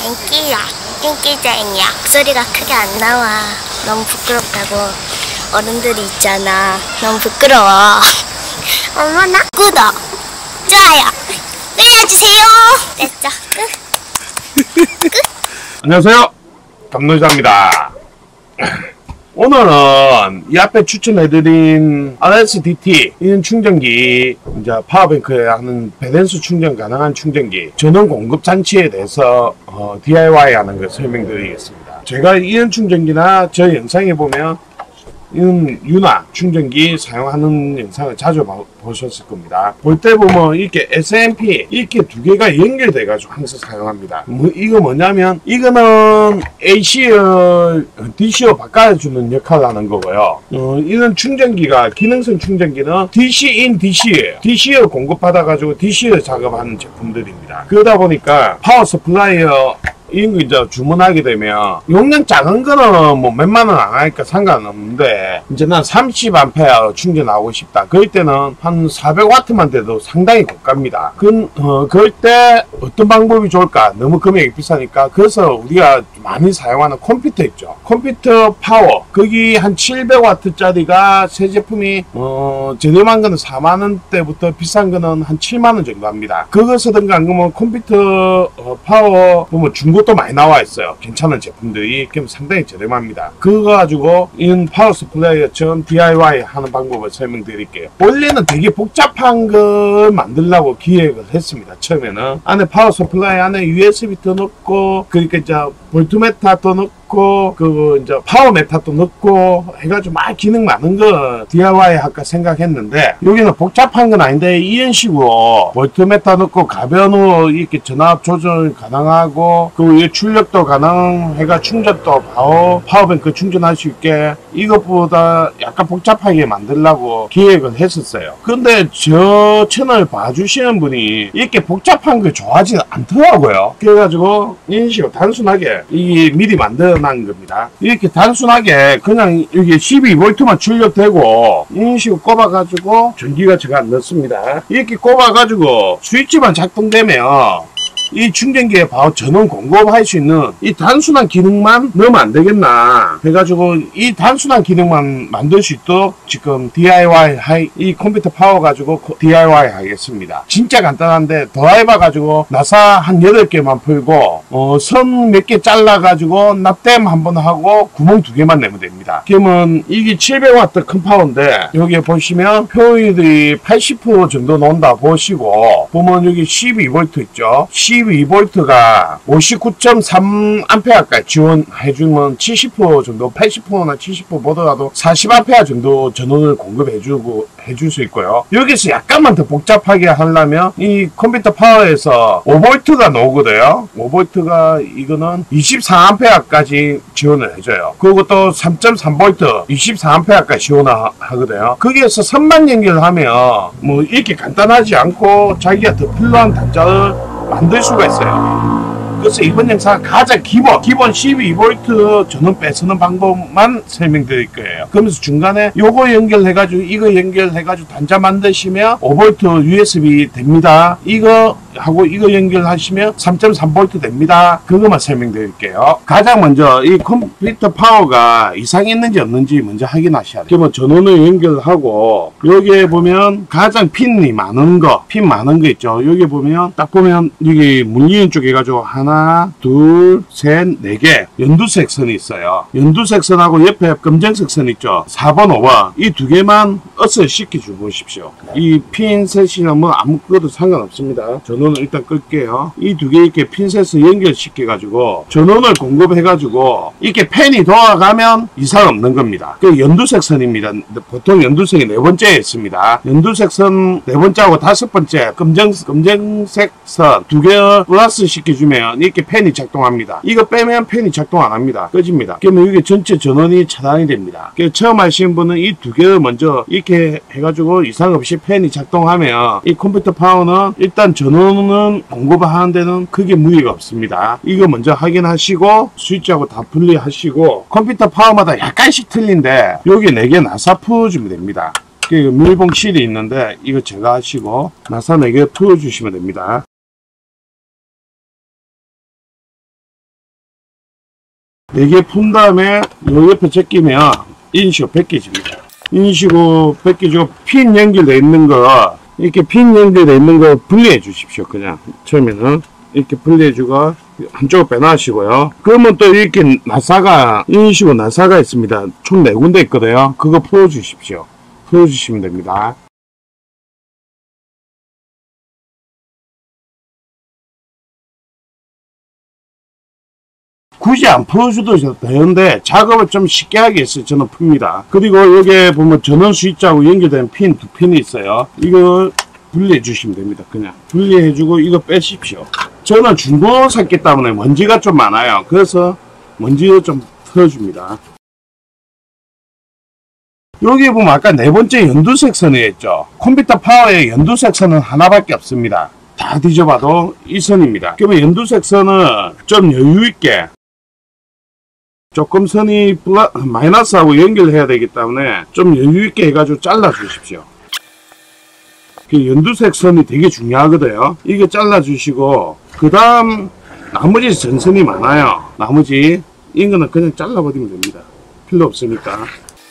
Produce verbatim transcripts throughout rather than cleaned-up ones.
인기야. 인기쟁이야. 목소리가 크게 안 나와. 너무 부끄럽다고. 어른들이 있잖아. 너무 부끄러워. 어머나. 구독, 좋아요 눌러주세요. 됐죠? 끝. 끝. 안녕하세요, 담노자입니다. 오늘은 이 앞에 추천해드린 알에스디티 이런 충전기, 이제 파워뱅크에 하는 배댄스 충전 가능한 충전기 전원 공급 장치에 대해서 어, 디아이와이 하는 걸 설명드리겠습니다. 제가 이런 충전기나 저 영상에 보면 이런 유나 충전기 사용하는 영상을 자주 봐, 보셨을 겁니다. 볼 때 보면 이렇게 에스엠피 이렇게 두 개가 연결돼 가지고 항상 사용합니다. 뭐 이거 뭐냐면 이거는 에이씨어 디씨어 바꿔주는 역할을 하는 거고요. 어, 이런 충전기가 기능성 충전기는 디씨 인 디씨예요. 디씨어 공급받아 가지고 디씨어 작업하는 제품들입니다. 그러다 보니까 파워 서플라이어 이런 거 이제 주문하게 되면 용량 작은 거는 뭐 몇만 원 안 하니까 상관없는데, 이제 난 삼십 암페어 충전하고 싶다 그럴 때는 한 사백 와트만 돼도 상당히 고가입니다. 그, 어, 그럴 때 어떤 방법이 좋을까? 너무 금액이 비싸니까. 그래서 우리가 많이 사용하는 컴퓨터 있죠. 컴퓨터 파워, 거기 한 칠백 와트 짜리가 새 제품이 어, 저렴한 거는 사만 원대부터 비싼 거는 한 칠만 원 정도 합니다. 그거 쓰든가 안 그러면 컴퓨터 어, 파워 보면 중고 또 많이 나와 있어요. 괜찮은 제품들이. 그럼 상당히 저렴합니다. 그거 가지고 이런 파워 서플라이어처럼 디아이와이 하는 방법을 설명드릴게요. 원래는 되게 복잡한 걸 만들려고 기획을 했습니다. 처음에는 안에 파워 서플라이 안에 유에스비도 넣고, 그러니까 이제 볼트메타도 넣고, 그 이제 파워 메타도 넣고 해가지고 막 기능 많은 거 디아이와이 할까 생각했는데, 여기는 복잡한 건 아닌데 이런 식으로 볼트메타 넣고 가변으로 이렇게 전압 조절 가능하고, 그리고 출력도 가능해가 충전도 파워 파워뱅크 충전할 수 있게, 이것보다 약간 복잡하게 만들려고 기획을 했었어요. 근데 저 채널 봐주시는 분이 이렇게 복잡한 거 좋아하지 않더라고요. 그래가지고 이런 식으로 단순하게 이게 미리 만들어놓은 겁니다. 이렇게 단순하게 그냥 여기 십이 볼트만 출력되고 이런 식으로 꼽아가지고 전기가 제가 안 넣습니다. 이렇게 꼽아가지고 스위치만 작동되면 이 충전기에 바로 전원 공급할 수 있는 이 단순한 기능만 넣으면 안 되겠나 해가지고 이 단순한 기능만 만들 수 있도록 지금 디아이와이 하이, 이 컴퓨터 파워 가지고 디아이와이 하겠습니다. 진짜 간단한데 드라이버 가지고 나사 한 여덟 개만 풀고 어, 선 몇 개 잘라 가지고 납땜 한번 하고 구멍 두 개만 내면 됩니다. 그러면 이게 칠백 와트 큰 파워인데, 여기 보시면 효율이 팔십 퍼센트 정도 나온다 보시고, 보면 여기 십이 볼트 있죠. 십이 볼트가 오십구 점 삼 암페어까지 지원해주면 칠십 퍼센트 정도, 팔십 퍼센트나 칠십 퍼센트 보더라도 사십 암페어 정도 전원을 공급해주고 해줄 수 있고요. 여기서 약간만 더 복잡하게 하려면 이 컴퓨터 파워에서 오 볼트가 나오거든요. 오 볼트가 이거는 이십사 암페어까지 지원을 해줘요. 그리고 또 삼 점 삼 볼트 이십사 암페어까지 지원을 하거든요. 거기에서 선만 연결하면 뭐 이렇게 간단하지 않고 자기가 더 필요한 단자를 만들 수가 있어요. 그래서 이번 영상 가장 기본 기본 십이 볼트 전원 빼쓰는 방법만 설명드릴 거예요. 그러면서 중간에 요거 연결해가지고 이거 연결해가지고 단자 만드시면 오 볼트 유에스비 됩니다. 이거 하고 이거 연결하시면 삼 점 삼 볼트 됩니다. 그것만 설명드릴게요. 가장 먼저 이 컴퓨터 파워가 이상이 있는지 없는지 먼저 확인하셔야 돼요. 그러면 전원을 연결하고, 여기에 보면 가장 핀이 많은 거, 핀 많은 거 있죠. 여기 보면 딱 보면 여기 물리는 쪽에 가지고 하나, 둘, 셋, 네 개 연두색 선이 있어요. 연두색 선하고 옆에 검정색 선 있죠. 사 번, 오 번 이 두 개만 어스 시켜줘 보십시오. 이 핀셋이나 뭐 아무것도 상관없습니다. 전원을 일단 끌게요. 이 두 개 이렇게 핀셋을 연결시켜 가지고 전원을 공급해 가지고 이렇게 팬이 돌아가면 이상 없는 겁니다. 그 연두색 선입니다. 보통 연두색이 네 번째에 있습니다. 연두색 선 네 번째하고 다섯 번째 검정, 검정색 선 두 개 플러스 시켜주면 이렇게 팬이 작동합니다. 이거 빼면 팬이 작동 안 합니다. 꺼집니다. 그러면 이게 전체 전원이 차단이 됩니다. 그래서 처음 하시는 분은 이 두 개를 먼저 이렇게 해가지고 이상 없이 팬이 작동하면 이 컴퓨터 파워는 일단 전원은 공급하는 데는 크게 무리가 없습니다. 이거 먼저 확인하시고 스위치하고 다 분리하시고, 컴퓨터 파워마다 약간씩 틀린데 여기 네 개 나사 풀어주면 됩니다. 밀봉실이 있는데 이거 제가 하시고 나사 네 개 풀어주시면 됩니다. 네 개 푼 다음에 요 옆에 제끼면 인식으로 벗겨집니다. 인식으로 벗겨지고 핀 연결되어 있는 거 이렇게 핀 연결되어 있는 거 분리해 주십시오. 그냥 처음에는 이렇게 분리해주고 한쪽을 빼놔시고요. 그러면 또 이렇게 나사가 인식으로 나사가 있습니다. 총 네 군데 있거든요. 그거 풀어주십시오. 풀어주시면 됩니다. 굳이 안 풀어줘도 되는데 작업을 좀 쉽게 하기 위해서 저는 풉니다. 그리고 여기에 보면 전원 스위치하고 연결된 핀 두 핀이 있어요. 이거 분리해 주시면 됩니다. 그냥 분리해 주고 이거 빼십시오. 저는 중고 샀기 때문에 먼지가 좀 많아요. 그래서 먼지를 좀 털어줍니다. 여기 보면 아까 네 번째 연두색 선이 있죠. 컴퓨터 파워의 연두색 선은 하나밖에 없습니다. 다 뒤져봐도 이 선입니다. 그러면 연두색 선은 좀 여유있게 조금 선이 플라, 마이너스하고 연결해야 되기 때문에 좀 여유있게 해가지고 잘라 주십시오. 그 연두색 선이 되게 중요하거든요. 이게 잘라 주시고 그 다음 나머지 전선이 많아요. 나머지 이거는 그냥 잘라버리면 됩니다. 필요 없으니까.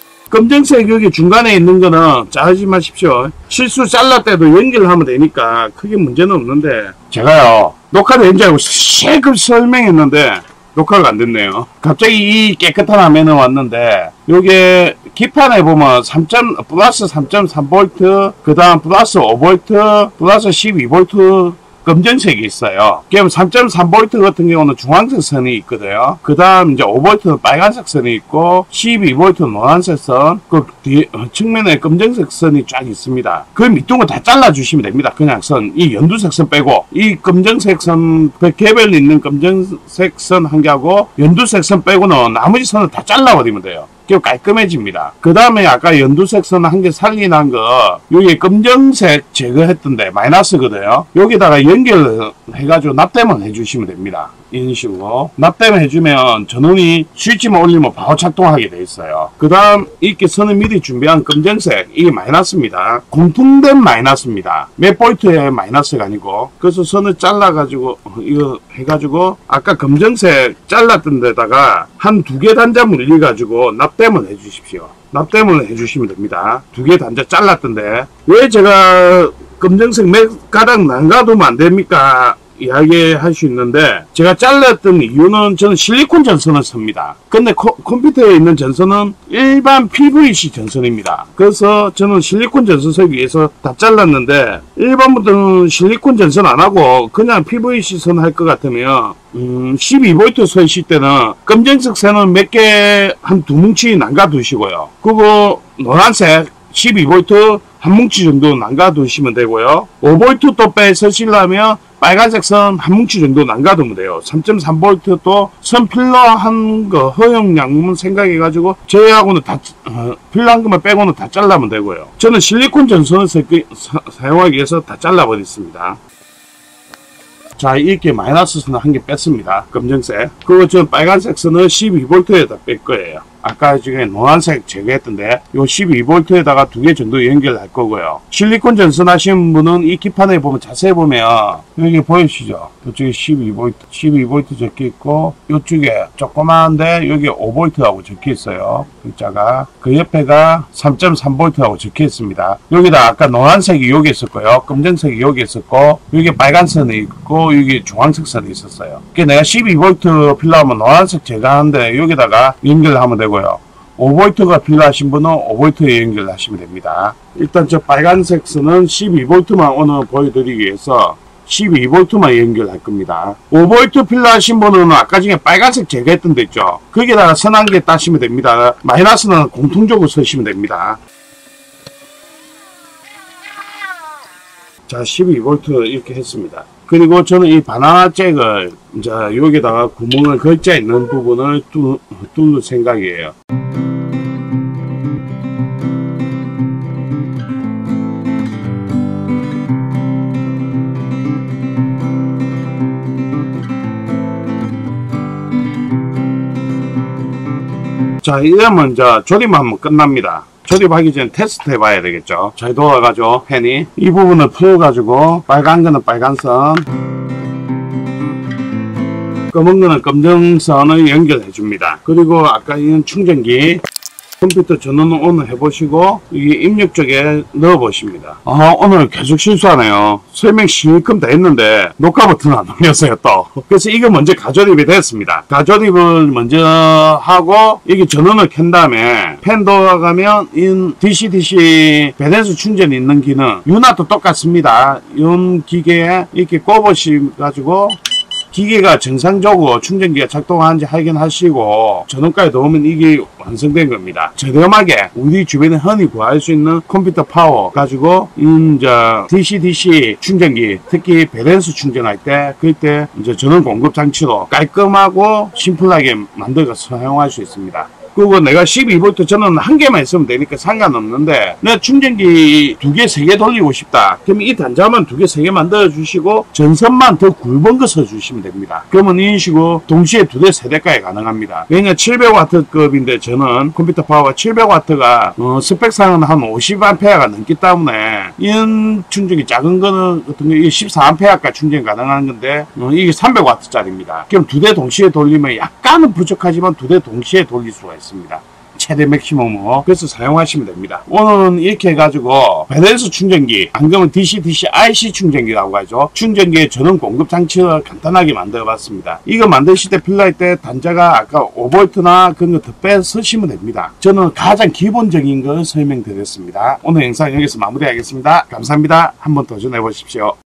검정색 여기 중간에 있는 거는 자르지 마십시오. 실수 잘라 때도 연결하면 되니까 크게 문제는 없는데 제가요 녹화된 줄 알고 실컷 설명했는데 녹화가 안 됐네요. 갑자기 이 깨끗한 화면에 왔는데 요게 기판에 보면 삼. 플러스 삼 점 삼 볼트 그 다음 플러스 오 볼트 플러스 십이 볼트 검정색이 있어요. 그럼 삼 점 삼 볼트 같은 경우는 중앙색 선이 있거든요. 그 다음 이제 오 볼트는 빨간색 선이 있고 십이 볼트는 노란색 선, 그 뒤에 측면에 검정색 선이 쫙 있습니다. 그 밑둥을 다 잘라주시면 됩니다. 그냥 선, 이 연두색 선 빼고 이 검정색 선, 개별 있는 검정색 선 한 개하고 연두색 선 빼고는 나머지 선을 다 잘라버리면 돼요. 깔끔해집니다. 그 다음에 아까 연두색 선 한 개 살리난 거 여기 검정색 제거했던데 마이너스거든요. 여기다가 연결해가지고 납땜을 해주시면 됩니다. 이런 식으로 납땜을 해주면 전원이 스위치만 올리면 바로 작동하게 돼 있어요. 그 다음 이렇게 선을 미리 준비한 검정색 이게 마이너스입니다. 공통된 마이너스입니다. 몇 볼트의 마이너스가 아니고. 그래서 선을 잘라가지고 이거 해가지고 아까 검정색 잘랐던 데다가 한 두 개 단자 물려가지고 납땜을 해주십시오. 납땜을 해주시면 됩니다. 두 개 단자 잘랐던데 왜 제가 검정색 몇 가닥 남가두면 안 됩니까? 이야기할 수 있는데 제가 잘랐던 이유는 저는 실리콘 전선을 씁니다. 근데 코, 컴퓨터에 있는 전선은 일반 피브이씨 전선입니다. 그래서 저는 실리콘 전선 쓰기 위해서 다 잘랐는데 일반 분들은 실리콘 전선 안 하고 그냥 피브이씨 선 할 것 같으면 음, 십이 볼트 쓰실 때는 검정색 선은 몇 개 한 두 뭉치 남가 두시고요. 그리고 노란색 십이 볼트 한 뭉치 정도 남가 두시면 되고요. 오 볼트 또 빼 쓰시려면 빨간색 선 한 뭉치 정도 남가두면 돼요. 삼 점 삼 볼트 또 선 필러한 거 허용량만 생각해가지고 저희하고는 다 어, 필러한 것만 빼고는 다 잘라면 되고요. 저는 실리콘 전선을 사, 사용하기 위해서 다 잘라버렸습니다. 자, 이렇게 마이너스 선을 한 개 뺐습니다. 검정색. 그리고 저 빨간색 선을 십이 볼트에다 뺄 거예요. 아까 지금 노란색 제거했던데 요 십이 볼트에다가 두 개 정도 연결할 거고요. 실리콘 전선 하시는 분은 이 기판에 보면 자세히 보면 여기 보이시죠? 이쪽에 십이 볼트, 십이 볼트 적혀 있고 이쪽에 조그마한데 여기 오 볼트하고 적혀 있어요. 글자가 그 옆에가 삼 점 삼 볼트하고 적혀 있습니다. 여기다 아까 노란색이 여기 있었고요. 검정색이 여기 있었고 여기 빨간 선이 있고 여기 주황색 선이 있었어요. 그러니까 내가 십이 볼트 필요하면 노란색 제거하는데 여기다가 연결하면 되고요. 오 볼트가 필요하신 분은 오 볼트에 연결하시면 됩니다. 일단 저 빨간색 선은 십이 볼트만 오늘 보여드리기 위해서 십이 볼트만 연결할 겁니다. 오 볼트 필요하신 분은 아까 전에 빨간색 제거했던 데 있죠. 거기다가 선 한 개 따시면 됩니다. 마이너스는 공통적으로 쓰시면 됩니다. 자, 십이 볼트 이렇게 했습니다. 그리고 저는 이 바나나 잭을 이제 여기다가 구멍을 걸쳐 있는 부분을 뚫, 뚫을 생각이에요. 자, 이러면 이제 조립하면 끝납니다. 조립하기 전에 테스트 해봐야 되겠죠. 잘 돌아가죠, 펜이. 이 부분을 풀어가지고 빨간 거는 빨간 선, 검은 거는 검정선을 연결해 줍니다. 그리고 아까 있는 충전기 컴퓨터 전원을 ON 해보시고 이게 입력 쪽에 넣어 보십니다. 아, 오늘 계속 실수하네요. 설명 실컷 다 했는데 녹화 버튼 안 눌렸어요 또. 그래서 이거 먼저 가조립이 됐습니다. 가조립을 먼저 하고 이게 전원을 켠 다음에 펜 돌아가면 이 디씨-디씨 배선수 충전이 있는 기능 유나도 똑같습니다. 이 기계에 이렇게 꼽으셔가지고 기계가 정상적으로 충전기가 작동하는지 확인하시고 전원까지 넣으면 이게 완성된 겁니다. 저렴하게 우리 주변에 흔히 구할 수 있는 컴퓨터 파워 가지고 이제 디씨-디씨 충전기, 특히 배선수 충전할 때 그때 이제 전원 공급 장치로 깔끔하고 심플하게 만들어서 사용할 수 있습니다. 그리고 내가 십이 볼트 전원 한 개만 있으면 되니까 상관없는데 내가 충전기 두 개, 세 개 돌리고 싶다. 그럼 이 단자만 두 개, 세 개 만들어 주시고 전선만 더 굵은 거 써주시면 됩니다. 그러면 이런 식으로 동시에 두 대, 세 대까지 가능합니다. 왜냐면 칠백 와트급인데 저는 컴퓨터 파워가 칠백 와트가 어, 스펙상은 한 오십 앰페어가 넘기 때문에 이런 충전기 작은 거는 같은 거 이게 십사 앰페어까지 충전이 가능한 건데 어, 이게 삼백 와트짜리입니다. 그럼 두 대 동시에 돌리면 약간은 부족하지만 두 대 동시에 돌릴 수가 있습니다. 최대 맥시멈으로. 그래서 사용하시면 됩니다. 오늘은 이렇게 해가지고 배선수 충전기, 안 그러면 디씨-디씨 아이씨 충전기라고 하죠. 충전기의 전원 공급 장치를 간단하게 만들어 봤습니다. 이거 만드실 때 필요할 때 단자가 아까 오 볼트나 그런 거 더 빼 쓰시면 됩니다. 저는 가장 기본적인 걸 설명드렸습니다. 오늘 영상 여기서 마무리하겠습니다. 감사합니다. 한번 도전해 보십시오.